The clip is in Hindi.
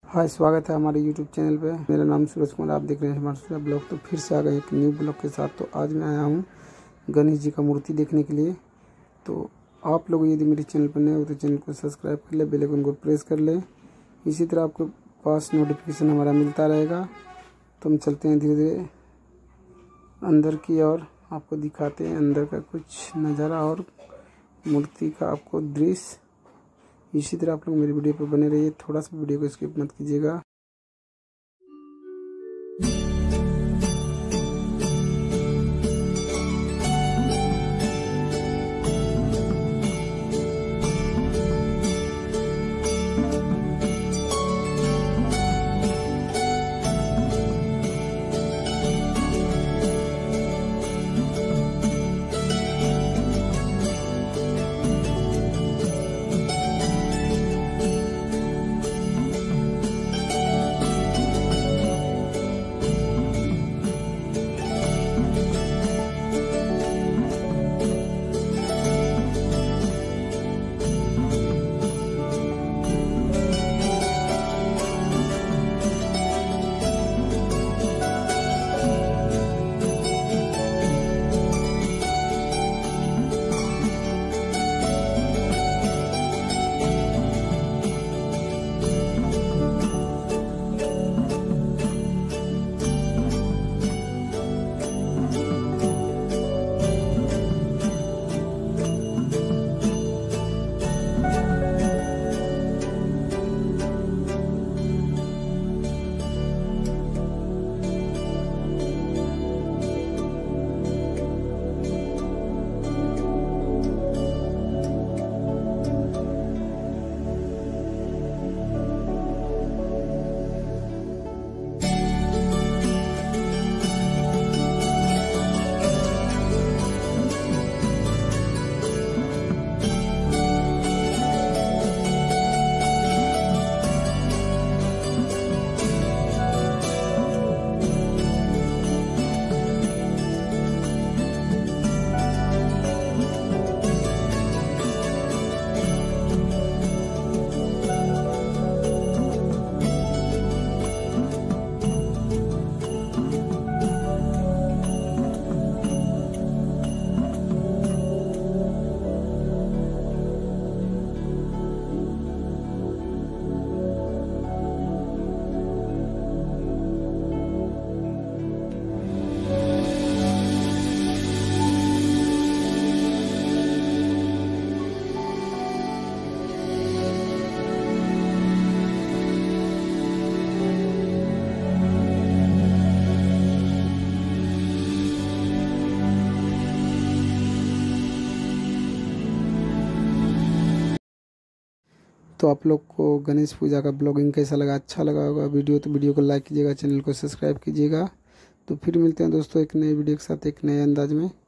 हाय, स्वागत है हमारे YouTube चैनल पे। मेरा नाम सूरज कुमार, आप देख रहे हैं हमारा सूरज ब्लॉग। तो फिर से आ गए एक न्यू ब्लॉग के साथ। तो आज मैं आया हूँ गणेश जी का मूर्ति देखने के लिए। तो आप लोग यदि मेरे चैनल पर नए हो तो चैनल को सब्सक्राइब कर ले, बेल आइकन को प्रेस कर ले। इसी तरह आपके पास नोटिफिकेशन हमारा मिलता रहेगा। तो हम चलते हैं धीरे धीरे अंदर की ओर, आपको दिखाते हैं अंदर का कुछ नज़ारा और मूर्ति का आपको दृश्य। इसी तरह आप लोग मेरी वीडियो पर बने रहिए, थोड़ा सा वीडियो को स्किप मत कीजिएगा। तो आप लोग को गणेश पूजा का ब्लॉगिंग कैसा लगा? अच्छा लगा होगा वीडियो तो वीडियो को लाइक कीजिएगा, चैनल को सब्सक्राइब कीजिएगा। तो फिर मिलते हैं दोस्तों एक नए वीडियो के साथ, एक नए अंदाज में।